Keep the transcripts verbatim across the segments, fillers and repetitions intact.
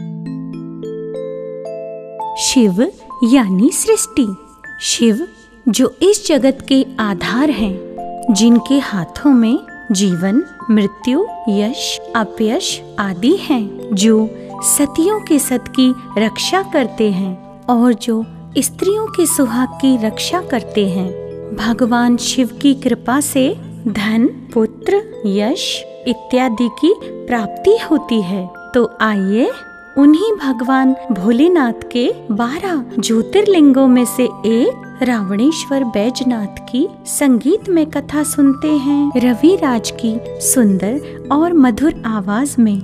शिव यानी सृष्टि। शिव जो इस जगत के आधार हैं, जिनके हाथों में जीवन, मृत्यु, यश, अपयश आदि हैं, जो सतियों के सत की रक्षा करते हैं और जो स्त्रियों के सुहाग की रक्षा करते हैं। भगवान शिव की कृपा से धन, पुत्र, यश इत्यादि की प्राप्ति होती है। तो आइए उन्हीं भगवान भोलेनाथ के बारह ज्योतिर्लिंगों में से एक रावणेश्वर बैजनाथ की संगीत में कथा सुनते हैं रवि राज की सुंदर और मधुर आवाज में।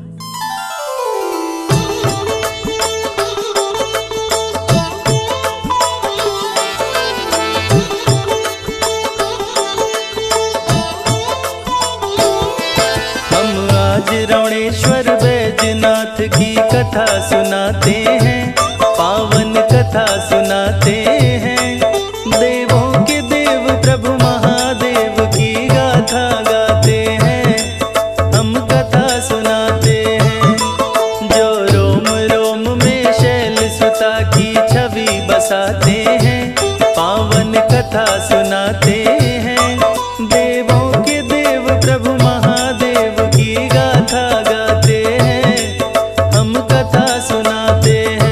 हम आज रावणेश्वर बैजनाथ की कथा सुनाते हैं, पावन कथा सुनाते हैं। देवों के देव प्रभु महादेव की गाथा गाते हैं, हम कथा सुनाते हैं। जो रोम रोम में शैल सुता की छवि बसाते हैं, पावन कथा सुनाते हैं। देवों के देव प्रभु महादेव की गाथा गाते हैं, हम कथा सुनाते हैं।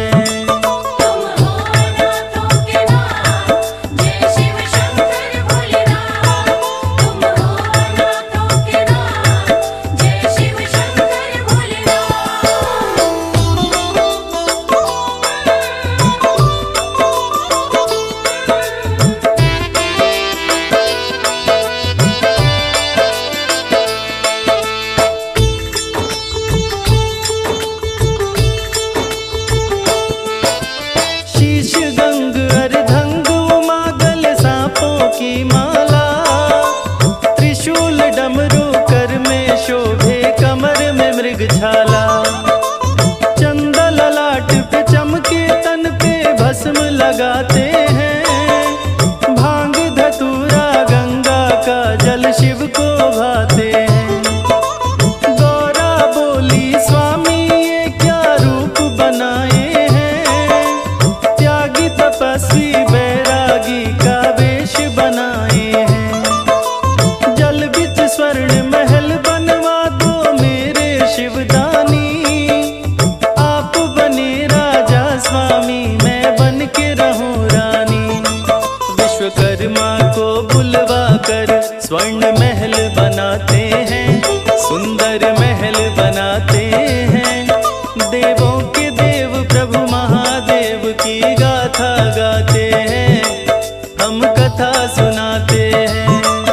चंदा ललाट पे चमके, तन पे भस्म लगाते हैं। भांग धतूरा गंगा का जल शिव को भाते हैं। गौरा बोली स्वामी ये क्या रूप बनाए हैं, त्यागी तपस्वी बैरागी का वेश बनाए हैं। जल बिच स्वर्ण महल बनवा दो मेरे शिवदानी, आप बने राजा स्वामी मैं बन के रहूं रानी। विश्वकर्मा को बुलवा कर स्वर्ण महल बनाते हैं, सुंदर महल बनाते हैं। देवों के देव प्रभु महादेव की गाथा गाते हैं, हम कथा सुनाते हैं।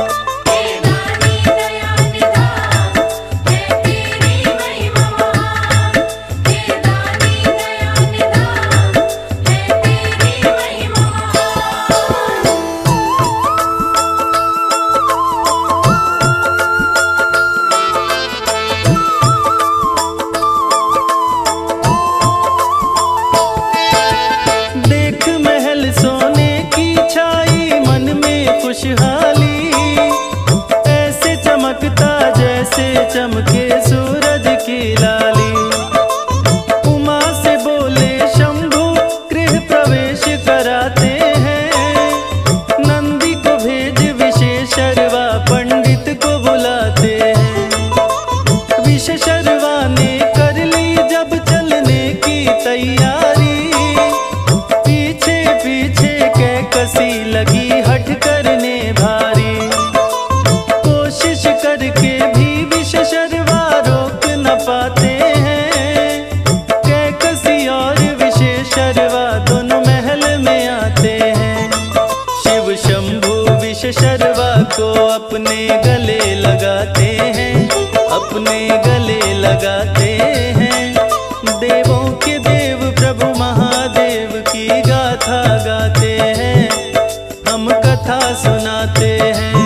खुशहाली ऐसे चमकता जैसे चमके सूरज की लाली। उमा से बोले शंभु गृह प्रवेश कराते हैं। नंदी को भेज विशेषरवा पंडित को बुलाते हैं। विशेषरवा ने कर ली जब चलने की तैयारी, पीछे पीछे कैकसी लगी हट करने भारी। कोशिश करके भी विशेषरवा रोक न पाते हैं। कैकसी और विशेषरवा दोनों महल में आते हैं। शिव शंभु विशेषरवा को अपने गले लगाते हैं, अपने गले लगाते हैं। देवों के देव प्रभु महादेव की गाथा गाते हैं, हम कथा सुनाते हैं।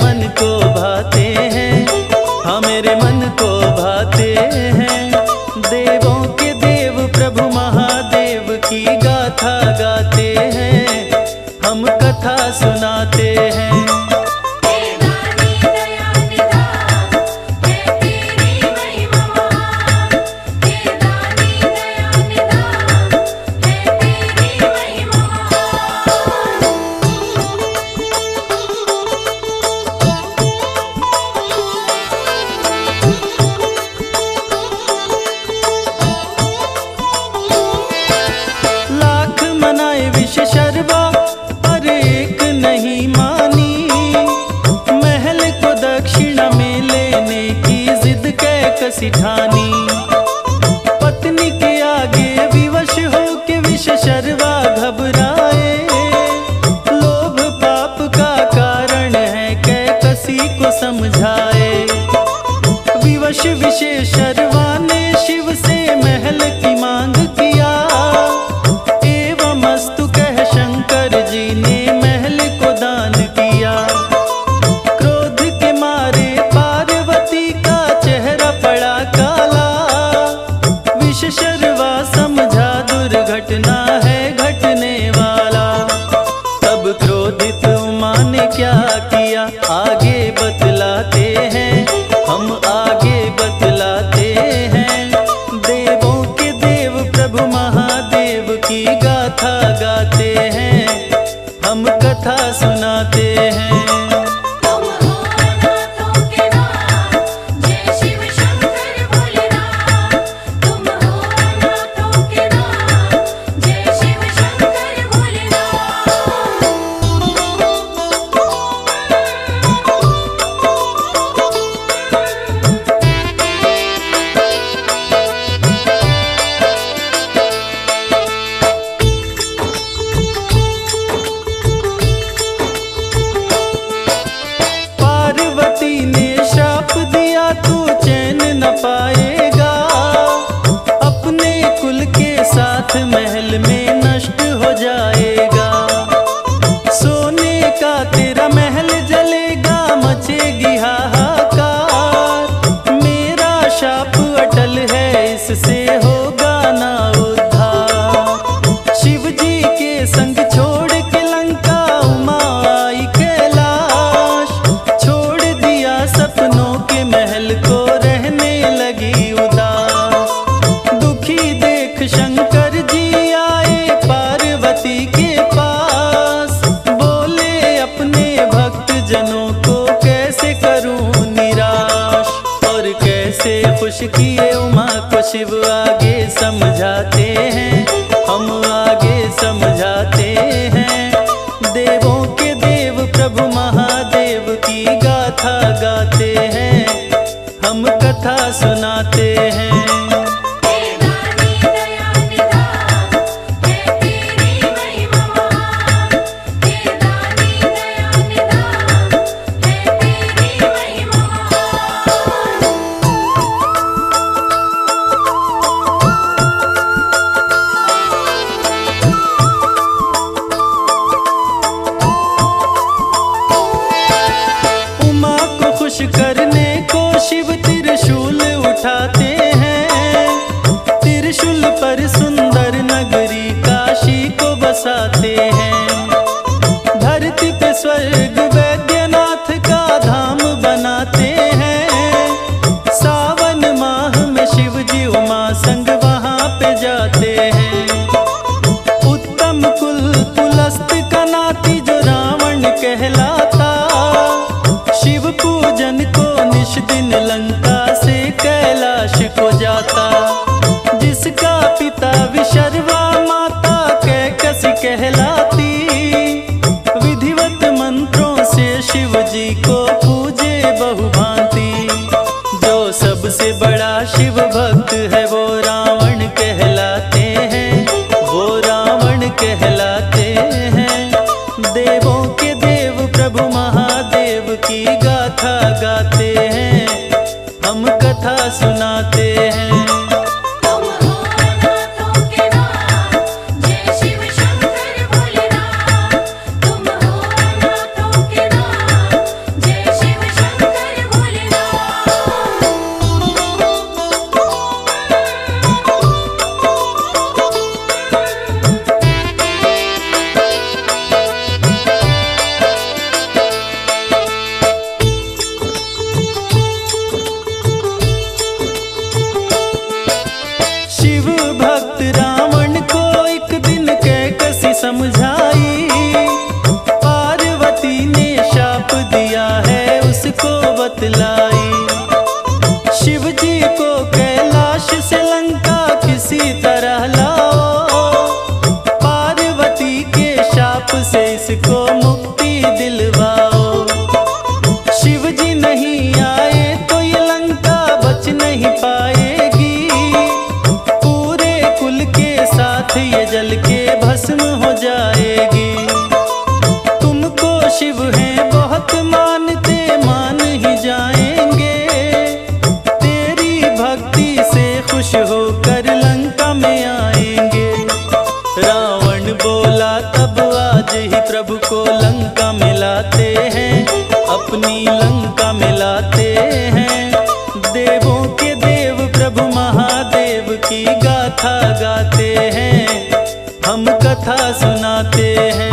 मन को भाते हैं, हाँ मेरे मन को भाते हैं। देवों के देव प्रभु महादेव की गाथा गाते हैं, हम कथा सुनाते हैं। शर्वा पर एक नहीं मानी, महल को दक्षिणा में लेने की जिद कैकसी ठानी। पत्नी के आगे विवश हो के विष शर्वा घबराए, लोभ पाप का कारण है कैकसी को समझाए। विवश विशेष शर्वा ने शिव से महल की मांग किया, ने महल को दान किया। क्रोध के मारे पार्वती का चेहरा पड़ा काला, विष शर्वा समझा दुर्घटना है घटने वाला। तब क्रोधित उमा ने क्या किया आगे बतलाते हैं, हम आगे बतलाते हैं। देवों के देव प्रभु महादेव की गाथा गाते हैं, हम कथा सुनाते हैं। तू चैन न पाएगा, अपने कुल के साथ महल में नष्ट हो जाएगा। सोने का तेरा महल जलेगा, मचेगी हाहाकार। मेरा शाप अटल है, इससे होगा ना उद्धार। शिव जी के संग छोड़ के लंका उमा आई कैलाश, छोड़ दिया सपनों के महल को रहने लगी उदास। दुखी देख शंकर जी आए पार्वती के पास, बोले अपने भक्त जनों को कैसे करूं निराश। और कैसे खुश किए उमा को शिव आगे समझाते हैं, हम आगे समझाते हैं। देवों के देव प्रभु महादेव की गाथा गाते हैं, हम कथा सुनाते हैं। उमा को खुश करने को शिव त्रिशूल उठाते हैं, त्रिशूल पर सुंदर नगरी काशी को बसाते हैं। धरती पे स्वर्ग वैद्यनाथ का धाम बनाते हैं, सावन माह में शिव जी उमा संग वहाँ पे जाते हैं। उत्तम कुल पुलस्त का नाती जो रावण कहलाता, शिव पूजन को निश दिन लंका से कैलाश को जाता। जिसका पिता विशर्वा माता कैकसी कहलाती, विधिवत मंत्रों से शिव जी को पूजे बहुभांति। जो सबसे बड़ा शिव भक्त है वो रावण कहलाते हैं, वो रावण कहलाते हैं। देवों के देव प्रभु महादेव की गाथा गाते हैं, हम कथा सुनाते हैं। जय अपनी लंका में लाते हैं। देवों के देव प्रभु महादेव की गाथा गाते हैं, हम कथा सुनाते हैं।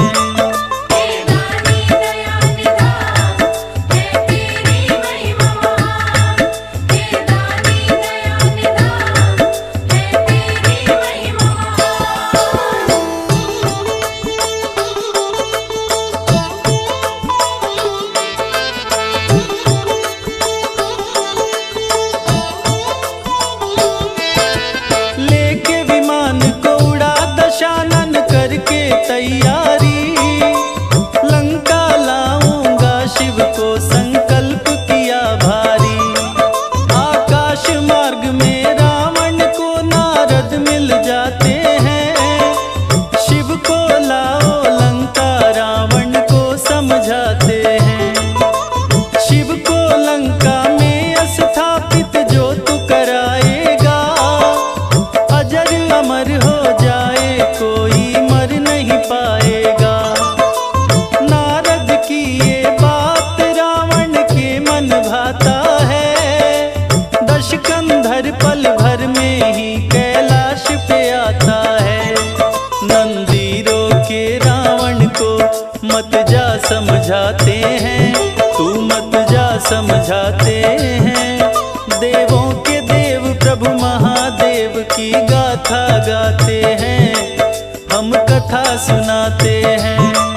तैयारी लंका लाऊंगा, शिव को संकल्प किया भारी। आकाश मार्ग में रावण को नारद मिल जाते हैं, शिव को लाओ लंका रावण को समझाते हैं। शिव को लंका में स्थापित जो तू कराएगा, अजर अमर हो जाए कोई नहीं पाएगा। नारद की ये बात रावण के मन भाता है, दशकंधर पल भर में ही कैलाश पे आता है। नंदी रोके रावण को मत जा समझाते हैं, तू मत जा समझाते हैं। देवों के देव प्रभु महादेव की गाथा गाते हैं, हम कथा सुनाते हैं।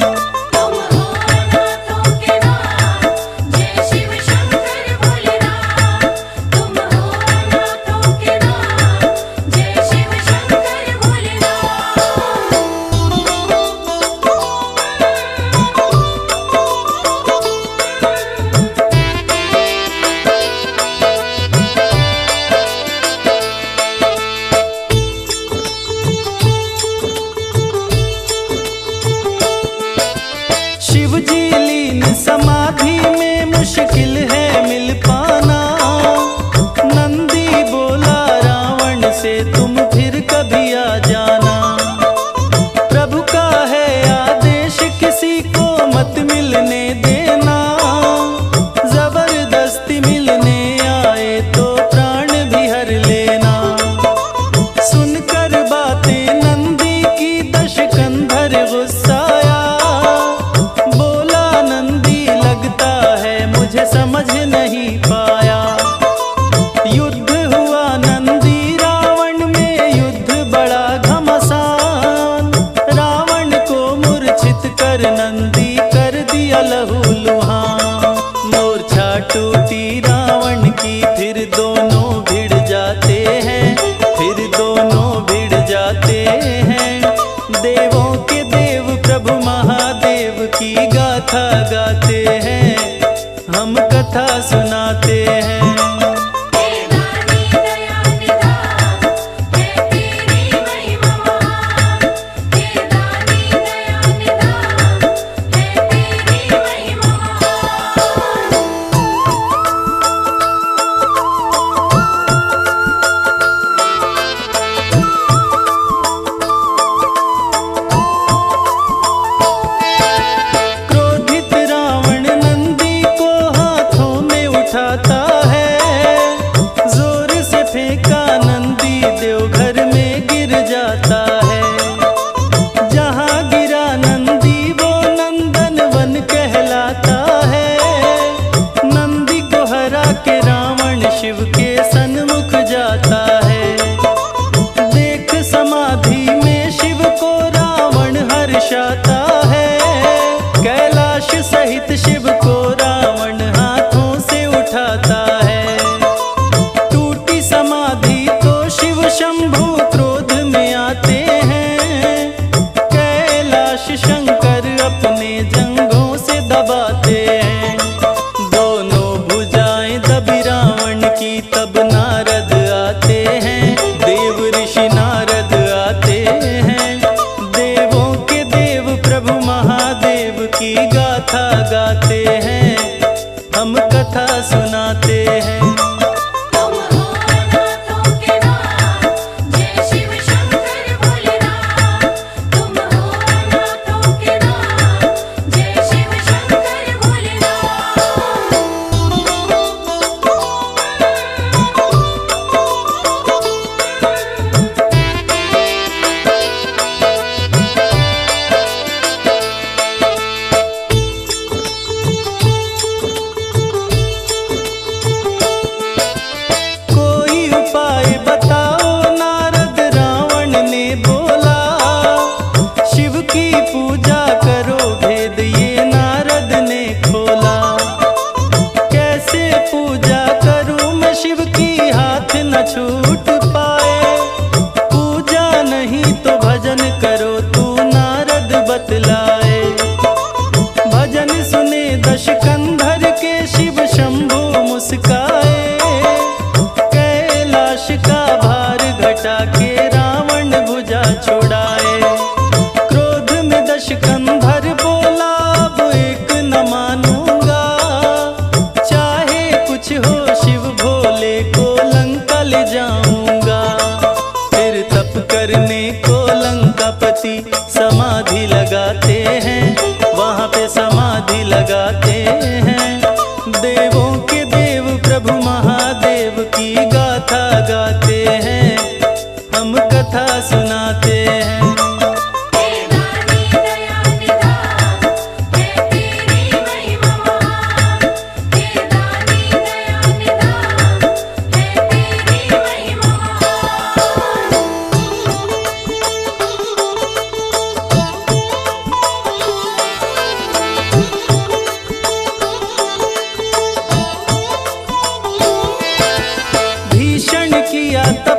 समाधि में मुश्किल है मिल पाना, नंदी बोला रावण से तुम फिर कभी आ जाना। प्रभु का है आदेश किसी को मत मिलने देना, जबरदस्ती मिलने आए तो प्राण भी हर लेना। सुनकर बातें नंदी की दशकंधर गुस्साया, समझ नहीं पाया। युद्ध हुआ नंदी रावण में, युद्ध बड़ा घमसान। रावण को मूर्छित कर नंदी कर दिया लहूलुहान। मोर्छा टूटी रावण की, फिर दोनों भिड़ जाते हैं, फिर दोनों भिड़ जाते हैं। देवों के देव प्रभु महादेव की गाथा गाते हैं, हम कथा सुनाते हैं।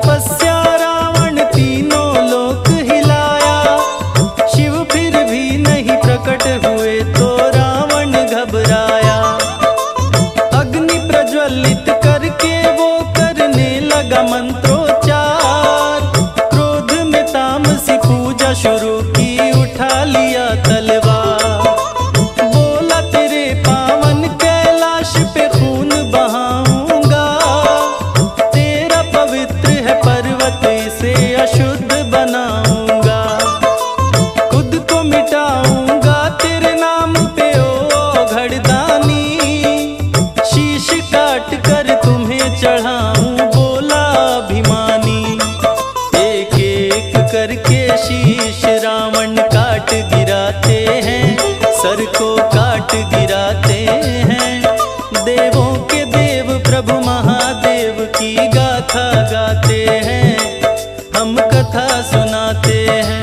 तपस्या रावण तीनों लोक हिलाया, शिव फिर भी नहीं प्रकट हुए तो रावण घबराया। अग्नि प्रज्वलित करके वो करने लगा मंत्रोच्चार, क्रोध में तामसी पूजा शुरू की, उठा लिया तलवार। बोला तेरे पावन कैलाश पे खून बहाऊंगा, तेरा पवित्र है पर्वत इसे अशुद्ध बनाऊंगा। खुद को मिटाऊंगा तेरे नाम पे ओ घड़दानी, शीश काट कर तुम्हें चढ़ाऊं बोला अभिमानी। एक एक करके शीश रावण काट गिराते हैं, सर को काट गिराते हैं। देवों के देव प्रभु महादेव की गाथा गाते हैं, हम कथा सुनाते हैं।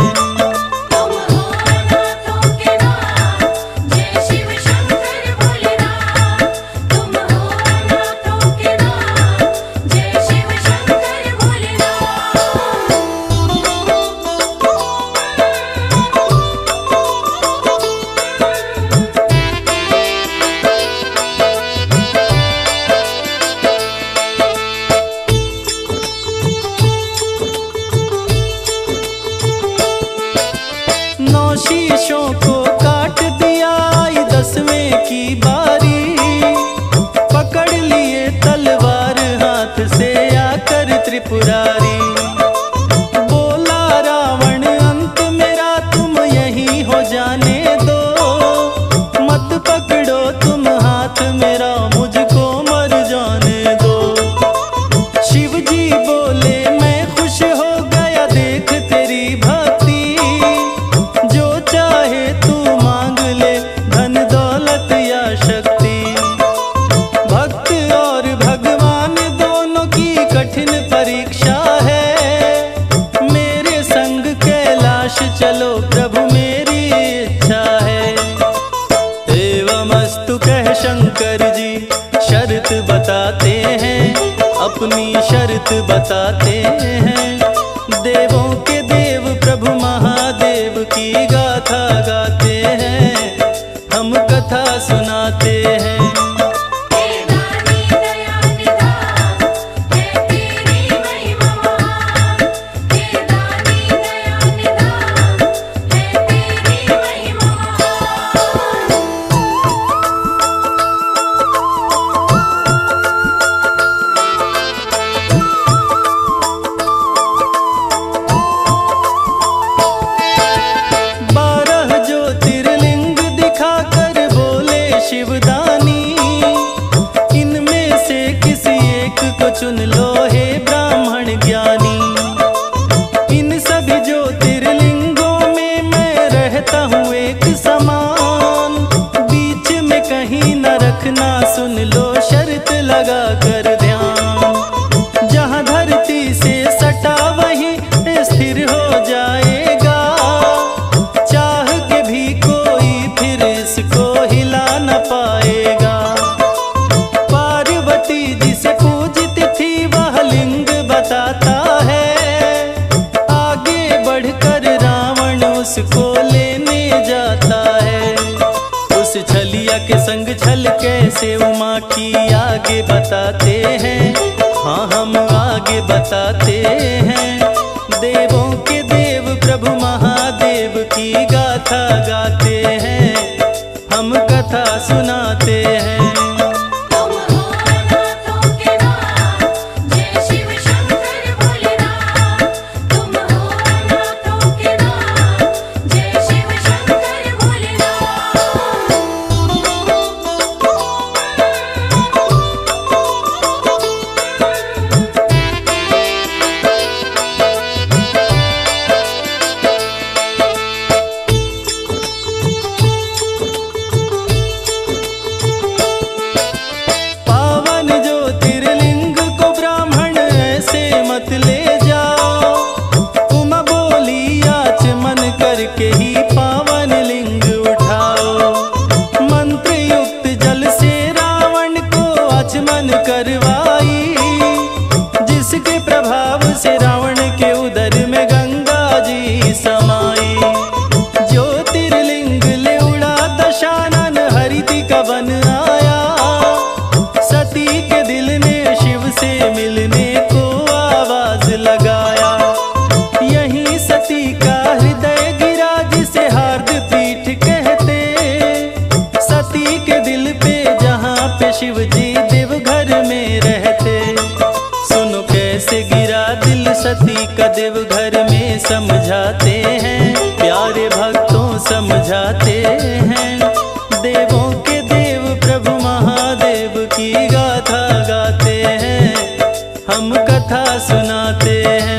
नौ शीशों को काट दिया, आई दसवें की बारी। पकड़ लिए तलवार हाथ से आकर त्रिपुरारी। बोला रावण अंत मेरा तुम यहीं हो जाने दो, मत पकड़ो तुम हाथ मेरा मुझको मर जाने दो। शिव जी बोले मैं खुश हो गया देख तेरी भक्ति, जो चाहे तू मांग ले धन दौलत या शक्ति। भक्त और भगवान दोनों की कठिन परीक्षा है, मेरे संग कैलाश चलो प्रभु मेरी इच्छा है। एवमस्तु कह शंकर जी शर्त बताते हैं, अपनी शर्त बताते हैं। देवों के देव प्रभु महादेव की गाथा गाते हैं, हम कथा सुनाते हैं। शिवदानी इनमें से किसी एक को चुन लो हे ब्राह्मण ज्ञानी। इन सभी ज्योतिर्लिंगों में मैं रहता हूँ एक समान, बीच में कहीं न रखना सुन लो शर्त लगा कर ध्यान। जहाँ धरती से सटा वहीं स्थिर हो जाएगा, चाह के भी कोई फिर इसको हिला न पाएगा। पार्वती जिसे पूजती थी वह लिंग बताता है, आगे बढ़कर रावण उसको लेने जाता है। उस छलिया के संग छल कैसे उमा की आगे बताते हैं, हाँ हम आगे बताते हैं। देवों के देव प्रभु महादेव की गाथा गाते हैं, हम कथा सुनाते हैं। करके ही पावन लिंग उठाओ। मंत्र युक्त जल से रावण को आचमन करवाई, जिसके प्रभाव से समझाते हैं, प्यारे भक्तों समझाते हैं। देवों के देव प्रभु महादेव की गाथा गाते हैं, हम कथा सुनाते हैं।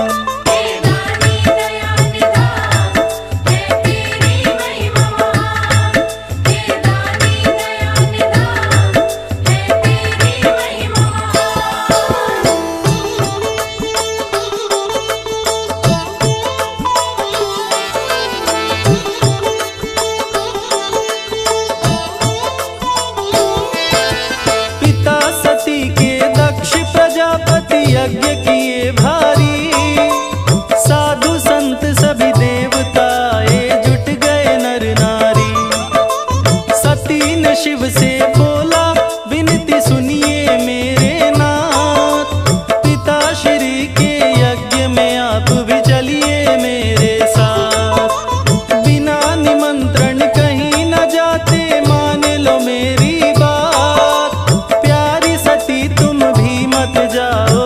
यज्ञ किए भारी, साधु संत सभी देवताए जुट गए नर नारी। सती ने शिव से बोला विनती सुनिए मेरे नाथ, पिता श्री के यज्ञ में आप भी चलिए मेरे साथ। बिना निमंत्रण कहीं न जाते, मान लो मेरी बात। प्यारी सती तुम भी मत जाओ,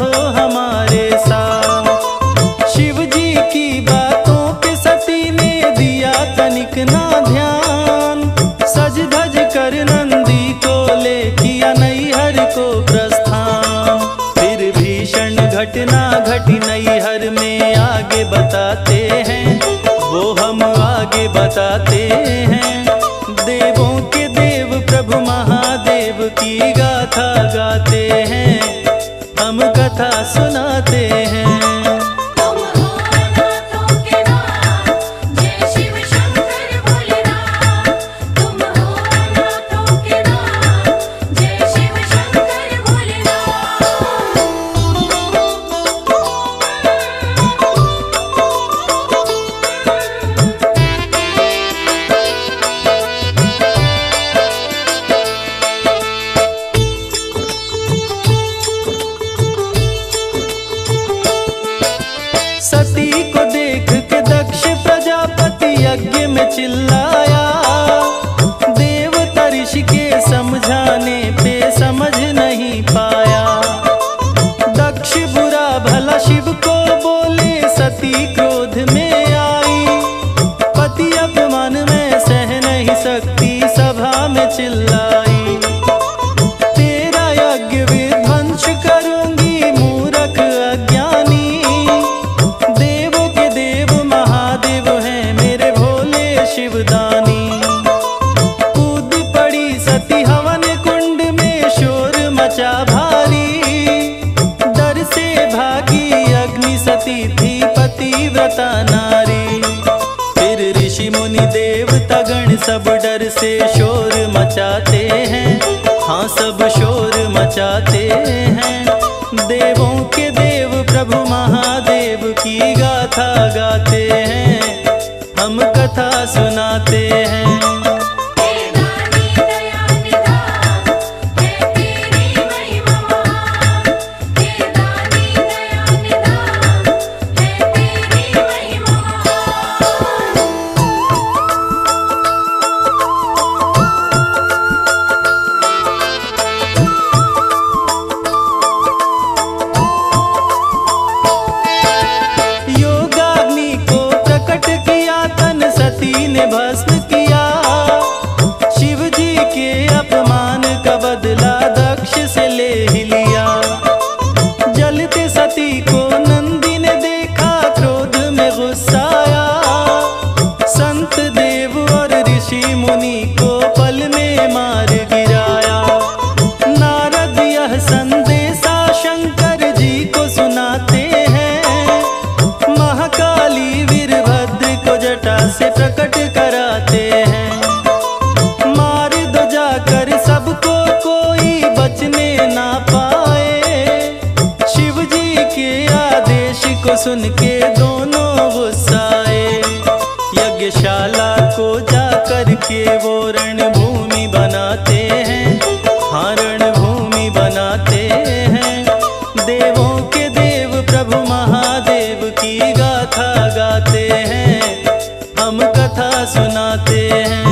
ना ध्यान। सज धज कर नंदी को ले किया नैहर को प्रस्थान। फिर भीषण घटना घटी नैहर में, आगे बताते हैं वो हम आगे बताते हैं। देवों के देव प्रभु महादेव की गाथा गाते हैं, हम कथा सुनाते हैं। सती को देख के दक्ष प्रजापति यज्ञ में चिल्लाया। देवता ऋषि के समझाने पे समझ नहीं पाया। दक्ष बुरा भला शिव को बोले, सती क्रोध में आई। पति अपमान में सह नहीं सकती, सभा में चिल्लाई। तेरा यज्ञ विध्वंस करूंगी, मूर्ख अज्ञानी। शिवदानी कूद पड़ी सती हवन कुंड में, शोर मचा भारी। डर से भागी अग्नि, सती थी पतिव्रता नारी। फिर ऋषि मुनि देवता गण सब डर से शोर मचाते हैं, हाँ सब शोर मचाते हैं। देवों के देव प्रभु महादेव की गाथा गाते हैं, हम कथा सुनाते हैं। योगाग्नि को प्रकट किया, तन सती ने भस्म किया। शिव जी के अपमान का बदला दक्ष से ले ही लिया। जलते सती को नंदी ने देखा, क्रोध में गुस्सा आया। संत देव और ऋषि मुनि को पल में मार गिराया। नारद यह संदेशा शंकर जी को सुनाते हैं। महाकाली वीरभद्र को जटा से प्रकट कराते हैं। मार दो जाकर सबको, कोई बचने ना पाए। शिव जी के आदेश को सुन के दोनों गुस्साए। यज्ञशाला को जाकर के वो रणभूमि बनाते हैं, हाँ रणभूमि बनाते हैं। देवों के देव प्रभु महादेव की गाथा गाते हैं, हम कथा सुनाते हैं।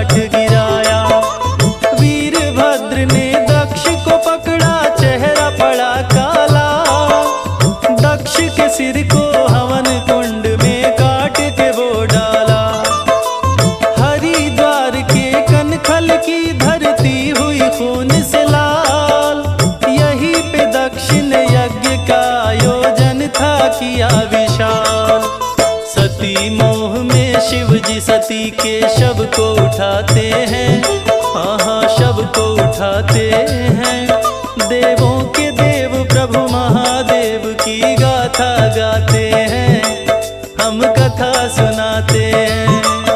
काट गिराया। वीरभद्र ने दक्ष को पकड़ा, चेहरा पड़ा काला। दक्ष के सिर को हवन कुंड में काट के वो डाला। हरिद्वार के कनखल की धरती हुई खून से लाल। यही पे दक्ष ने यज्ञ का आयोजन था किया विशाल। सती मोह में शिव जी सती के शव को उठाते हैं, हाँ हाँ शव को उठाते हैं। देवों के देव प्रभु महादेव की गाथा गाते हैं, हम कथा सुनाते हैं।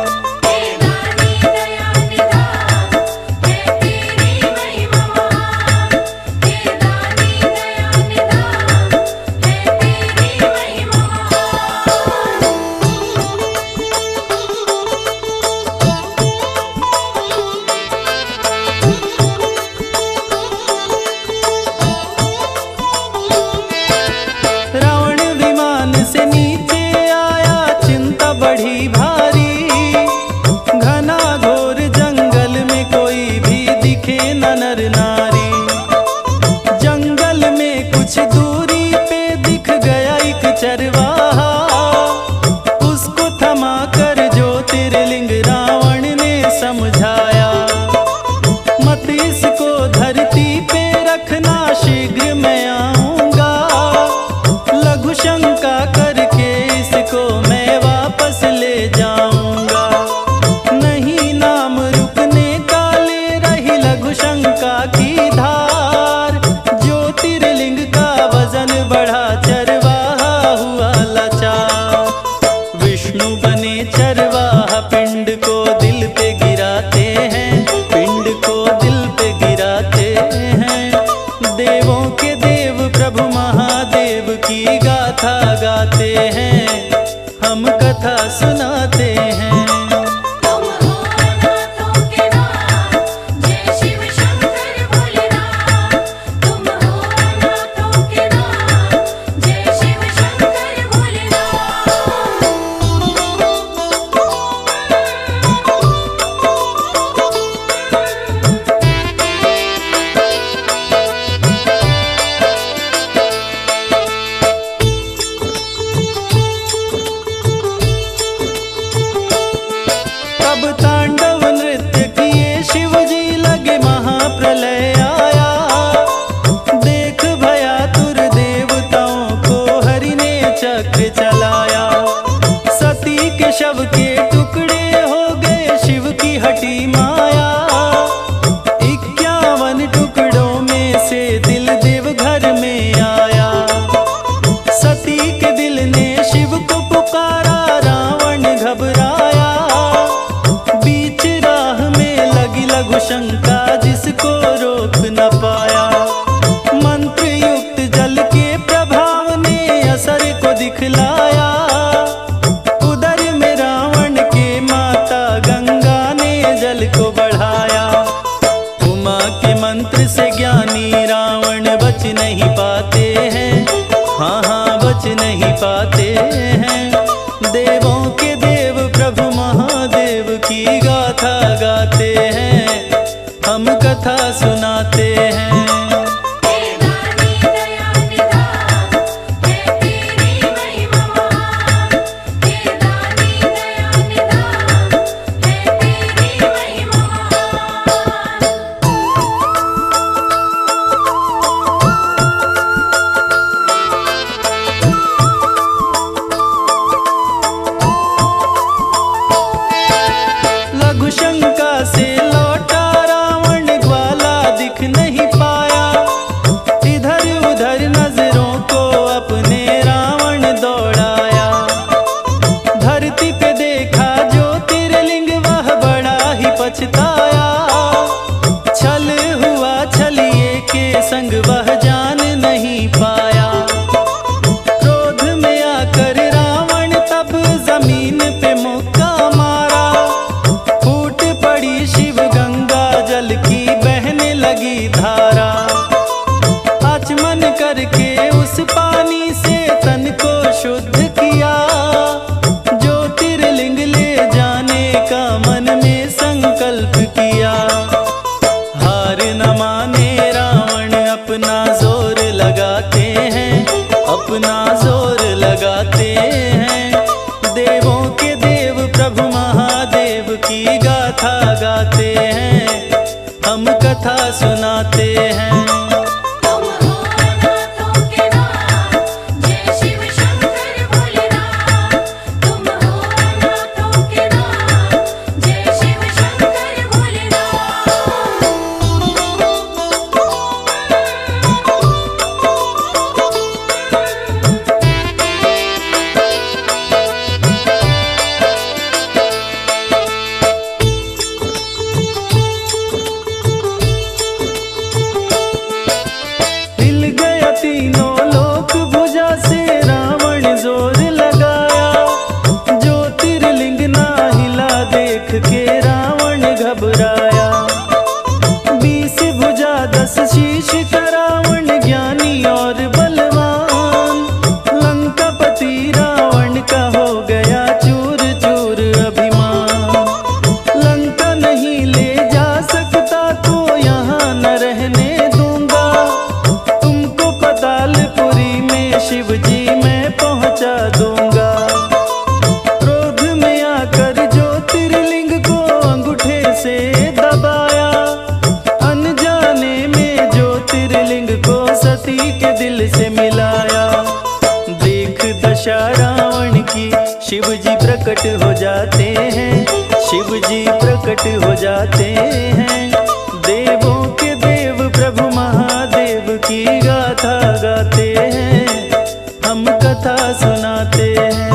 बड़ी भारी घना घोर जंगल में कोई भी दिखे न नर नारी। जंगल में कुछ दूरी पे दिख गया एक चरवाहा। उसको थमा कर ज्योतिर्लिंग रावण ने समझाया। मत इसको धरती पे रखना, शीघ्र मैं आऊंगा। लघु शंका करके इसको मैं वापस ले जाऊंगा। नहीं नाम रुकने का ले रही लघु शंका की धार। ज्योतिर्लिंग का वजन बढ़ा, चरवाहा हुआ लाचार। विष्णु बने चरवाहा, पिंड को दिल पे गिराते हैं, पिंड को दिल पे गिराते हैं। देवों के देव प्रभु महादेव की गाथा गाते हैं, हम कथा सुनाते हैं। तांडव नृत्य किए शिव जी, लगे महाप्रलय आया। देख भयातुर देवताओं को हरि ने चक्र चलाया। सती के शव के टुकड़े हो गए, शिव की हटी माया। इक्यावन टुकड़ों में से दिल देव घर में आया। सती के दिल ने शिव को पुकारा, रावण घबराया। लघु शंका जिसको रोक न पाया। मंत्र युक्त जल के प्रभाव ने असर को दिखलाया। उदर में रावण प्रकट हो जाते हैं, शिव जी प्रकट हो जाते हैं। देवों के देव प्रभु महादेव की गाथा गाते हैं, हम कथा सुनाते हैं।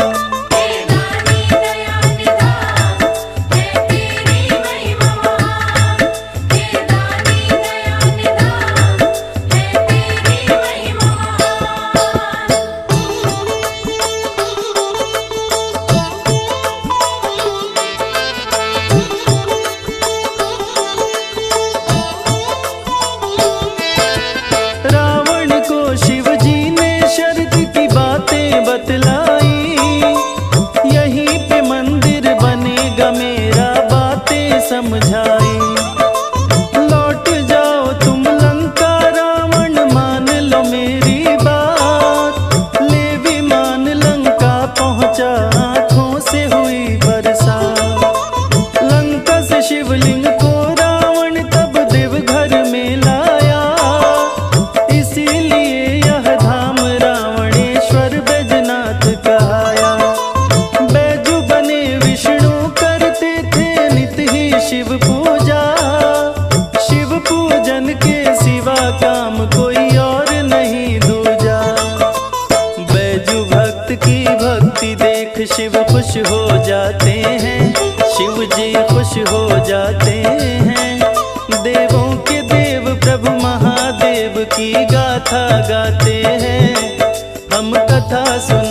समझाई लौट जाओ तुम लंका, रावण मान लो मेरी बात। ले विमान लंका पहुंचा, आंखों से हुई बरसात। लंका से शिवलिंग को रावण तब देवघर में लाया, इसीलिए यह धाम रावणेश्वर बैजनाथ कहाया। बैजू बने विष्णु करते थे नित ही शिव पूजा, शिव पूजन के सिवा काम कोई और नहीं दूजा। बैजू भक्त की भक्ति देख शिव खुश हो जाते हैं, शिव जी खुश हो जाते हैं। देवों के देव प्रभु महादेव की गाथा गाते हैं, हम कथा सुन